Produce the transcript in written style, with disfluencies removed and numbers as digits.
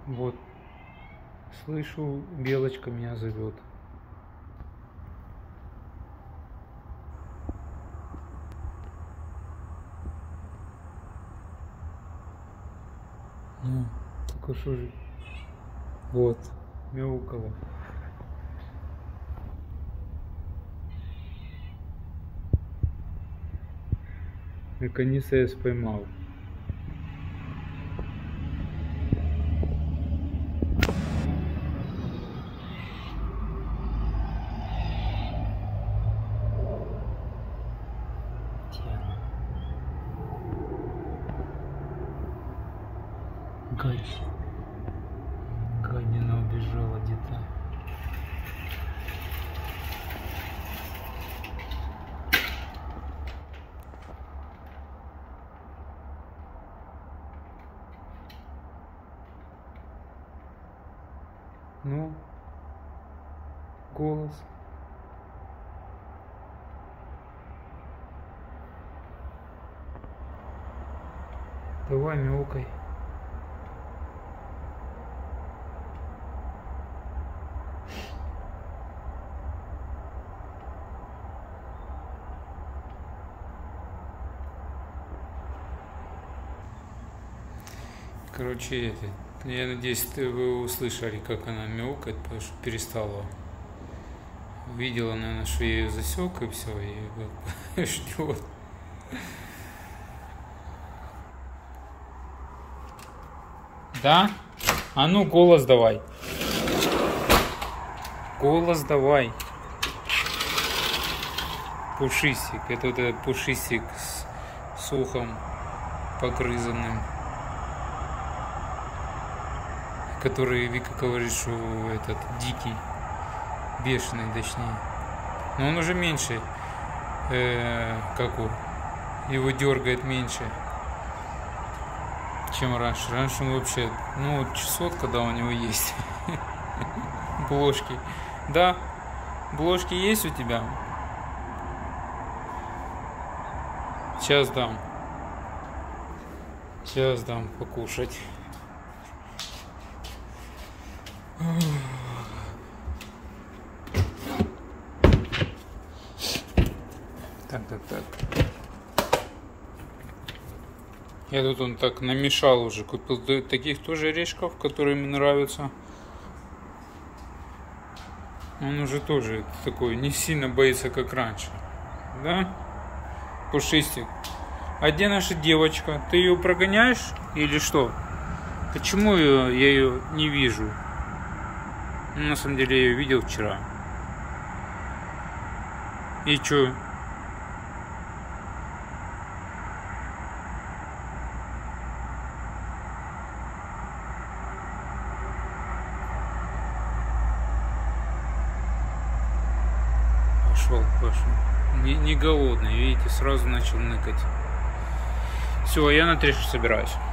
Вот, слышу, белочка меня зовет. Ну, только что же. Вот, мяукала. Наконец-то я поймал. Гадина убежала где-то. Ну, голос. Давай, мяукай. Короче, я надеюсь, вы услышали, как она мяукает, потому что перестала. Видела, наверное, что я ее засек, и все, и ждет. Да? А ну, голос давай. Голос давай. Пушистик. Это вот этот пушистик с ухом погрызанным. Который Вика говорит, что этот дикий, бешеный, точнее. Но он уже меньше, его дергает меньше, чем раньше. Раньше он вообще, ну, часот, когда у него есть. Бложки. Да, бложки есть у тебя? Сейчас дам. Сейчас дам покушать. Так. Я тут он так намешал уже. Купил таких тоже орешков, которые мне нравятся. Он уже тоже такой не сильно боится, как раньше. Да? Пушистик. А где наша девочка? Ты ее прогоняешь или что? Почему я ее не вижу? Ну, на самом деле я ее видел вчера. И чё? Пошел. Не голодный, видите, сразу начал ныкать. Все, я на трешку собираюсь.